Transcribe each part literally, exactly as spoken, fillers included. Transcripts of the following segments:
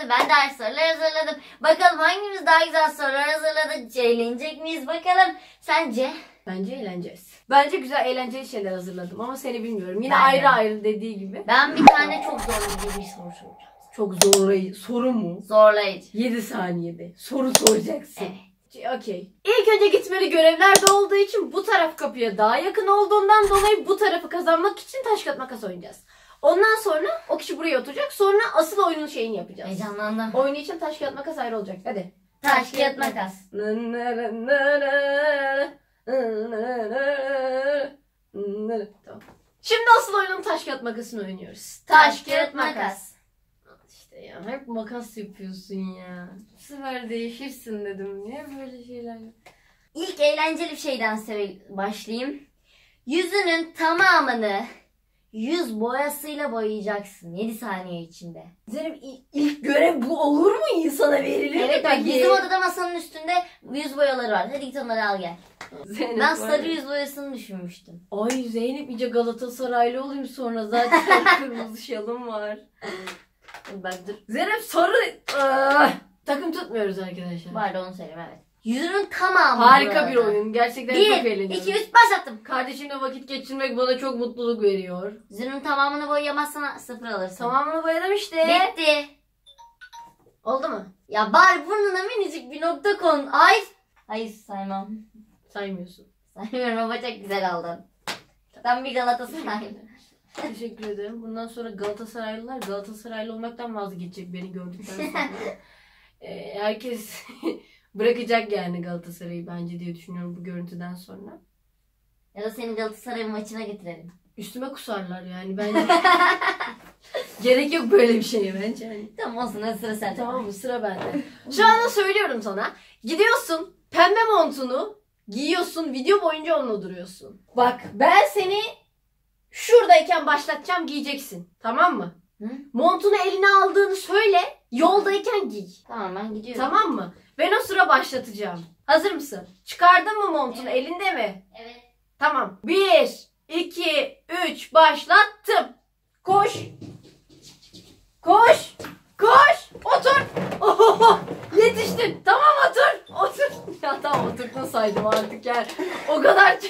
Ben de aynı sorular hazırladım. Bakalım hangimiz daha güzel sorular hazırladı. Eğlenecek miyiz bakalım. Sence? Bence eğleneceğiz. Bence güzel eğlenceli şeyler hazırladım ama seni bilmiyorum. Yine Ben ayrı de. ayrı dediği gibi. Ben bir tane çok zorlayıcı bir soru soracağım. Çok zorlayıcı. Soru mu? Zorlayıcı. yedi saniyede. Soru soracaksın. Evet. Okey. İlk önce gitmeli görevler de olduğu için bu taraf kapıya daha yakın olduğundan dolayı bu tarafı kazanmak için taş kağıt makas oynayacağız. Ondan sonra o kişi buraya oturacak. Sonra asıl oyunun şeyini yapacağız. Heyecanlandım. Oyunu için taş kağıt makas ayrı olacak. Hadi. Taş kağıt makas. Tamam. Şimdi asıl oyunun taş kağıt makasını oynuyoruz. Taş kağıt makas. İşte ya hep makas yapıyorsun ya. Bu sefer değişirsin dedim. Niye böyle şeyler yap- İlk eğlenceli bir şeyden seve- başlayayım. Yüzünün tamamını yüz boyasıyla boyayacaksın yedi saniye içinde. Zeynep il- ilk görev bu olur mu? İnsana verilir mi Evet bak peki? bizim odada masanın üstünde yüz boyaları var. Hadi git onları al gel. Zeynep Ben var sarı ya. yüz boyasını düşünmüştüm. Ay Zeynep iyice Galatasaraylı olayım sonra zaten kırmızı şalım var. Bak dur. Zeynep sarı. Ah! Takım tutmuyoruz arkadaşlar. Bari onu söyleyeyim evet. Yüzünün tamamı Harika burada. bir oyun. Gerçekten çok Bir, eğleniyorum. iki, üç başlattım. Kardeşimle vakit geçirmek bana çok mutluluk veriyor. Yüzünün tamamını boyayamazsan sıfır alırsın. Tamamını boyadım işte. Bitti. Oldu mu? Ya bari burnuna minicik bir nokta kon. Ay. Hayır saymam. Saymıyorsun. Saymıyorum ama çok güzel aldın. Tam bir Galatasaray. Teşekkür ederim. Bundan sonra Galatasaraylılar Galatasaraylı olmaktan vazgeçecek beni gördükten sonra. Ee, herkes bırakacak yani Galatasaray'ı bence diye düşünüyorum bu görüntüden sonra. Ya da seni Galatasaray maçına getirelim. Üstüme kusarlar yani bence. Gerek yok böyle bir şeye bence. Yani. Tamam olsun hadi sıra sende. Tamam mı? Sıra bende. Şu anda söylüyorum sana. Gidiyorsun pembe montunu giyiyorsun video boyunca onunla duruyorsun. Bak ben seni şuradayken başlatacağım giyeceksin. Tamam mı? Hı? Montunu eline aldığını söyle. Yoldayken giy. Tamam ben gidiyorum. Tamam mı? Ben o sıra başlatacağım. Hazır mısın? Çıkardın mı montunu? Evet. Elinde mi? Evet. Tamam. Bir, iki, üç başlattım. Koş. Koş. Koş. Otur. Ohoho. Yetiştin. Tamam otur. Otur. Ya tamam oturdun saydım artık yani. O kadar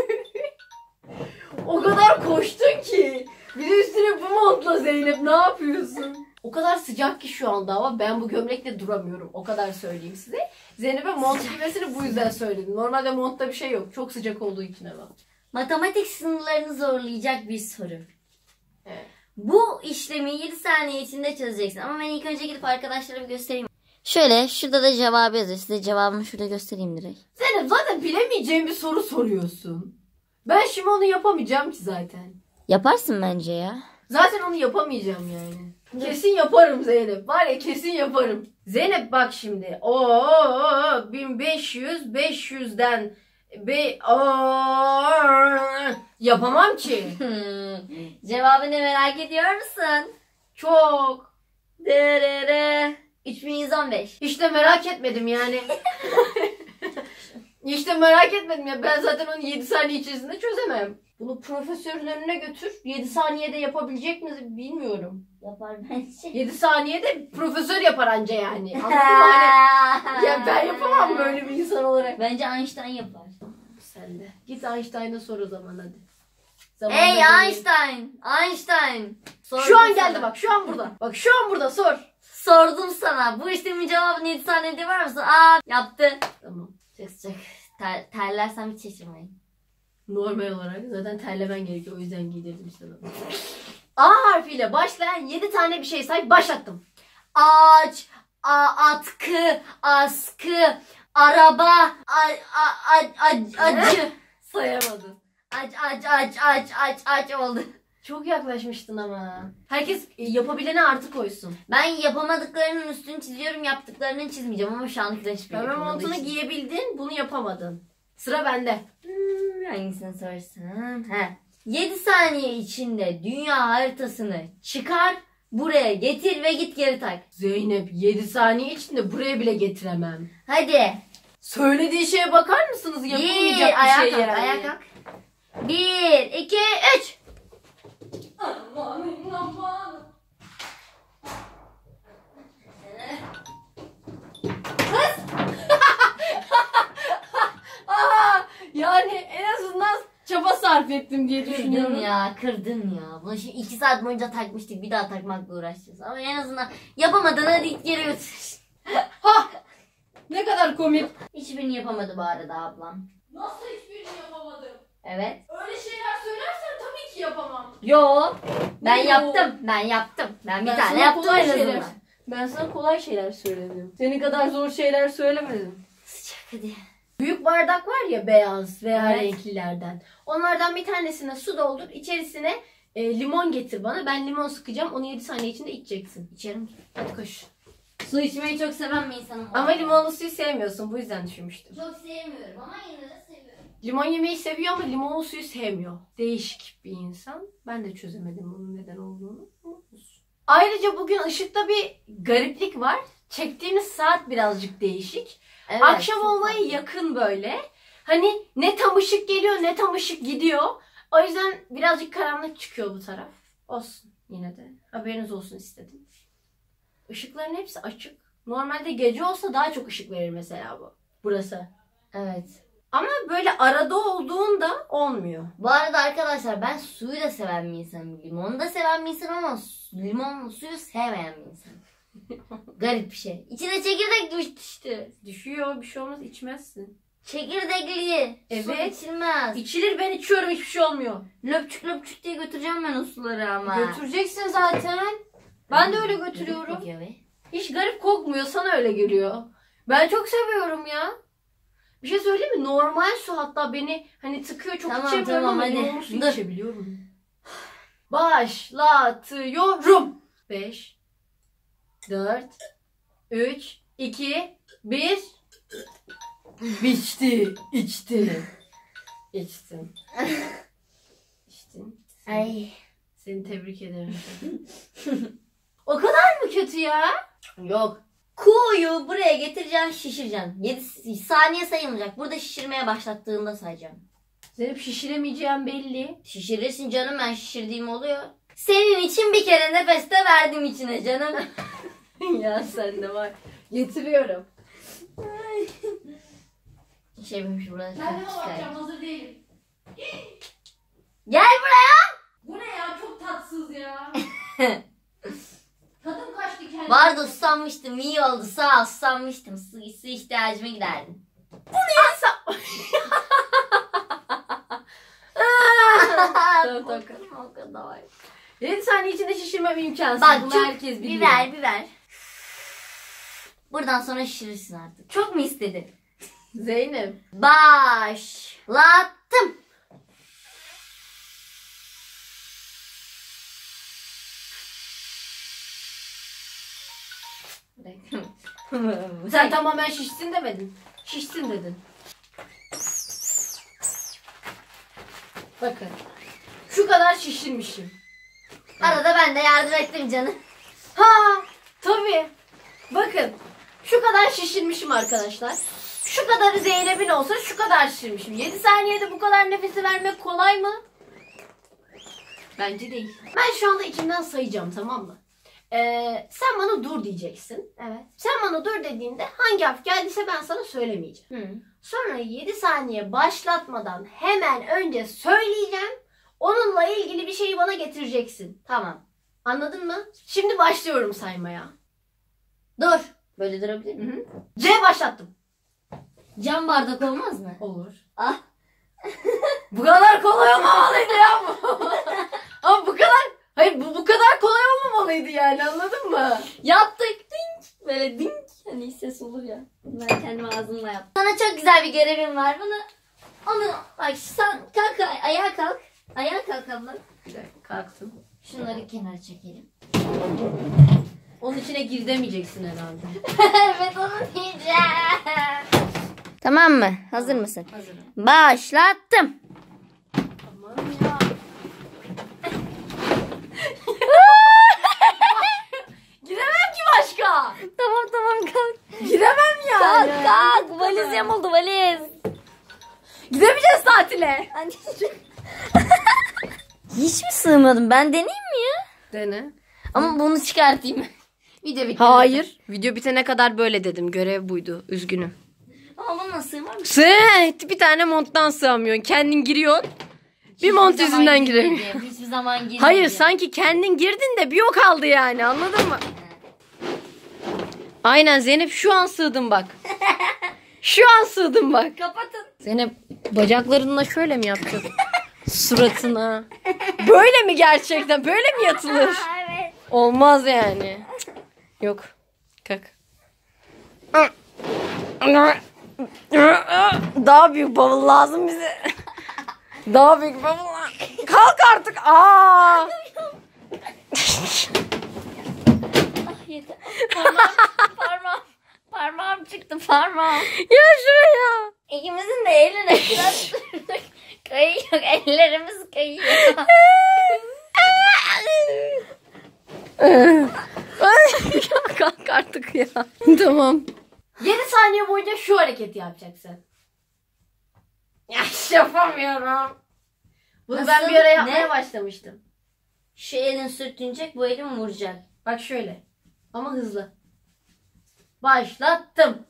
o kadar koştun ki. Bir de üstüne bu montla Zeynep ne yapıyorsun? O kadar sıcak ki şu anda ama ben bu gömlekle duramıyorum. O kadar söyleyeyim size. Zeynep'e mont giymesini bu yüzden söyledim. Normalde montta bir şey yok. Çok sıcak olduğu için ama. Matematik sınırlarını zorlayacak bir soru. Evet. Bu işlemi yedi saniye içinde çözeceksin. Ama ben ilk önce gidip arkadaşlara bir göstereyim. Şöyle şurada da cevabı yazıyor. Size cevabımı şurada göstereyim direkt. Zeynep zaten bilemeyeceğim bir soru soruyorsun. Ben şimdi onu yapamayacağım ki zaten. Yaparsın bence ya. Zaten onu yapamayacağım yani. Kesin yaparım Zeynep. Var ya kesin yaparım. Zeynep bak şimdi. Oo bin beş yüz beş yüzden be Oo, yapamam ki. Cevabını merak ediyor musun? Çok. Dırırı. üç bin yüz on beş. İşte merak etmedim yani. İşte merak etmedim ya. Ben zaten onu yedi saniye içerisinde çözemem. Bunu profesörün önüne götür. yedi saniyede yapabilecek mi bilmiyorum. Yapar bence. yedi saniyede profesör yapar anca yani. Anladın mı? Hani, ya ben yapamam böyle bir insan olarak. Bence Einstein yapar. Sen de. Git Einstein'a sor o zaman hadi. Zamanla Hey göreyim. Einstein. Einstein. Sordum Şu an sana. geldi bak. Şu an burada. Bak şu an burada sor. Sordum sana. Bu işlemin cevabını yedi saniyede var mısın? Aa yaptı. Tamam. Çok sıcak. Ter, terlersem hiç şaşırmayın. Normal olarak zaten terlemen gerekiyor. O yüzden giydirdim sana. A harfiyle başlayan yedi tane bir şey say. Başlattım. Ağaç, a, atkı, askı, araba, a, a, a, a, acı. Sayamadın. Aç aç aç aç aç aç oldu. Çok yaklaşmıştın ama. Herkes e, yapabilene artı koysun. Ben yapamadıklarının üstünü çiziyorum, yaptıklarını çizmeyeceğim ama şu an hiçbir Pembe montunu giyebildin, bunu yapamadın. Sıra bende. Hmm, hangisini sorsam? He. yedi saniye içinde dünya haritasını çıkar, buraya getir ve git geri tak. Zeynep yedi saniye içinde buraya bile getiremem. Hadi. Söylediği şeye bakar mısınız? Yapılmayacak bir, ayağa şey kalk, yani. ayağa kalk. Bir, iki, üç. Aman aman. sarf ettim diye Kırdın düşünüyorum. ya, kırdın ya. Bunu şimdi iki saat boyunca takmıştık, bir daha takmakla uğraşacağız. Ama en azından yapamadın, hadi ilk yere götür. Ha! Ne kadar komik. Hiçbirini yapamadı bu arada ablam. Nasıl hiçbirini yapamadım? Evet. Öyle şeyler söylersen tabii ki yapamam. Yo. Ben Yo. yaptım. Ben yaptım. Ben bir Ben tane sana yaptım kolay en azından. şeyler- Ben sana kolay şeyler söyledim. Senin kadar zor şeyler söylemedim. Sıcak hadi. Büyük bardak var ya, beyaz veya Evet. renklilerden. Onlardan bir tanesine su doldur. İçerisine e, limon getir bana. Ben limon sıkacağım. Onu yedi saniye içinde içeceksin. İçerim ki. Hadi koş. Su içmeyi çok seven bir insanım. Ama limonlu suyu sevmiyorsun. Bu yüzden düşünmüştüm. Çok sevmiyorum ama yine de seviyorum. Limon yemeyi seviyor ama limonlu suyu sevmiyor. Değişik bir insan. Ben de çözemedim bunun neden olduğunu. Ayrıca bugün ışıkta bir gariplik var. Çektiğimiz saat birazcık değişik. Evet, Akşam çok olmaya farklı. yakın böyle. Hani ne tam ışık geliyor ne tam ışık gidiyor. O yüzden birazcık karanlık çıkıyor bu taraf. Olsun yine de. Haberiniz olsun istedim. Işıkların hepsi açık. Normalde gece olsa daha çok ışık verir mesela bu. Burası. Evet. Ama böyle arada olduğunda olmuyor. Bu arada arkadaşlar ben suyu da seven bir insanım. Limonu da seven bir insanım ama su- limon suyu sevmeyen bir insanım. Garip bir şey. İçine çekirdek düştü işte. Düşüyor, bir şey olmaz, içmezsin. Çekirdekli. Su Evet. içilmez. İçilir, ben içiyorum, hiçbir şey olmuyor. Löpçük löpçük diye götüreceğim ben o suları ama. Götüreceksin zaten. Ben de öyle götürüyorum. Kokuyor be. Hiç garip kokmuyor, sana öyle geliyor. Ben çok seviyorum ya. Bir şey söyleyeyim mi? Normal su hatta beni hani tıkıyor, çok Tamam, içemiyorum tamam, ama hadi. limonlu su Dur. içebiliyorum. Başlatıyorum. beş, dört, üç, iki, bir. Biçti, içti. İçtim. İçtin. Ay. Seni tebrik ederim. O kadar mı kötü ya? Yok. Kuğuyu buraya getireceksin, şişireceksin. yedi saniye sayılmayacak. Burada şişirmeye başlattığında sayacağım. Zeynep, şişiremeyeceğim belli. Şişirirsin canım, ben şişirdiğim oluyor. Senin için bir kere nefeste verdim içine canım. Ya sen de var. Getiriyorum. Şey benim burada. hazır değilim. Gel buraya. Bu ne ya, çok tatsız ya. Tadım kaçtı kendime. Vardı, ıslanmıştım. İyi oldu, sağ ol, ıslanmıştım. Su, su ihtiyacıma giderdim. Tamam, tamam. O kadar. yedi saniye içinde şişirmem imkansız. Bak Bunu çok, herkes biliyor. bir ver bir ver. Buradan sonra şişirirsin artık. Çok mu istedin? Zeynep. Başlattım. Sen tamamen şişsin demedin. Şişsin dedin. Bakın. Şu kadar şişirmişim. Arada ben de yardım ettim canım. Ha, tabii. Bakın. Şu kadar şişirmişim arkadaşlar. Şu kadarı Zeynep'in olsa şu kadar şişirmişim. yedi saniyede bu kadar nefesi vermek kolay mı? Bence değil. Ben şu anda içimden sayacağım, tamam mı? Ee, sen bana dur diyeceksin. Evet. Sen bana dur dediğinde hangi harf geldiyse ben sana söylemeyeceğim. Hı. Sonra yedi saniye başlatmadan hemen önce söyleyeceğim. Onunla ilgili bir şeyi bana getireceksin. Tamam. Anladın mı? Şimdi başlıyorum saymaya. Dur. Böyle durabilir Hı miyim? hı. C başlattım. Cam bardak olmaz mı? Olur. Ah. Bu kadar kolay olmamalıydı ya bu. Ama bu kadar... Hayır, bu bu kadar kolay olmamalıydı yani, anladın mı? Yaptık. Dink. Böyle dink. Hani ses olur ya. Ben kendim ağzımla yaptım. Sana çok güzel bir görevim var. Bunu onu bak sen kalk, ayağa kalk. Ayağa kalk abla. Bir dakika, kalktım. Şunları kenara çekelim. Onun içine gir demeyeceksin herhalde. Evet, onu diyeceğim. Tamam mı? Hazır mısın? Hazırım. Başlattım. Aman ya. Giremem ki başka. Tamam tamam kalk. Giremem yani. Kalk kalk. Valiz yamuldu valiz. Gidemeyeceğiz tatile. Hiç mi sığmadım? Ben deneyeyim mi ya? Dene. Ama bunu çıkartayım. Video bitti. Hayır. Video bitene kadar böyle dedim. Görev buydu. Üzgünüm. Ama buna sığmar mı? Sığ. Bir tane monttan sığamıyorsun. Kendin giriyorsun. Hiçbir mont zaman yüzünden girmedim, giremiyorum. Hiçbir zaman girmedim. Hayır sanki kendin girdin de bir o kaldı yani, anladın mı? Aynen Zeynep, şu an sığdın bak. Şu an sığdın bak. Kapatın. Zeynep bacaklarınla şöyle mi yapacağız? Suratına. Böyle mi gerçekten? Böyle mi yatılır? Evet. Olmaz yani. Yok. Kalk. Daha büyük bavul lazım bize. Daha büyük bavul. Kalk artık. Aa! Ah yeter. Parmağım, parmağım, parmağım çıktı parmağım. Ya şuraya. İkimizin de eline biraz kayıyor. Ellerimiz kayıyor. Kalk artık ya. Tamam. yedi saniye boyunca şu hareketi yapacaksın. Ya yapamıyorum. Bunu Nasıl? ben bir ara yapmaya Ne? başlamıştım. Şu elin sürtünecek, bu elin vuracak. Bak şöyle. Ama hızlı. Başlattım.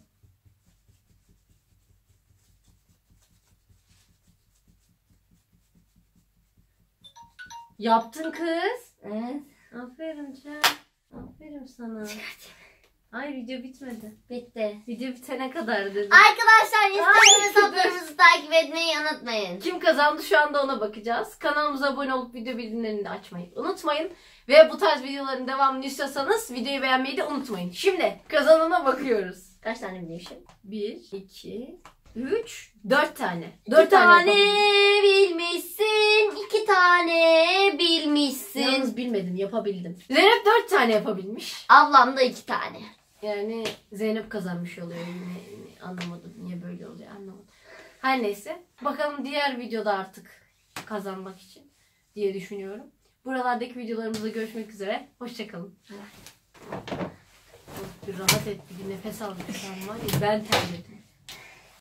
Yaptın kız. Evet. Aferin Can. Aferin sana. Ay video bitmedi. Bitti. Video bitene kadar dedim. Arkadaşlar Instagram Ay, hesaplarımızı takip etmeyi unutmayın. Kim kazandı şu anda ona bakacağız. Kanalımıza abone olup video bildirimlerini de açmayı unutmayın. Ve bu tarz videoların devamını istiyorsanız videoyu beğenmeyi de unutmayın. Şimdi kazanana bakıyoruz. Kaç tane bilmişim? bir, iki, üç, dört tane. İki dört tane tane bilmişsin, iki tane bilmişsin. Yalnız bilmedim, yapabildim. Zeynep dört tane yapabilmiş. Ablam da iki tane. Yani Zeynep kazanmış oluyor yine. Yine anlamadım niye böyle oluyor, anlamadım. Her neyse. Bakalım diğer videoda artık kazanmak için diye düşünüyorum. Buralardaki videolarımızda görüşmek üzere. Hoşçakalın. Bir rahat et, bir nefes al. Var ya, ben terledim.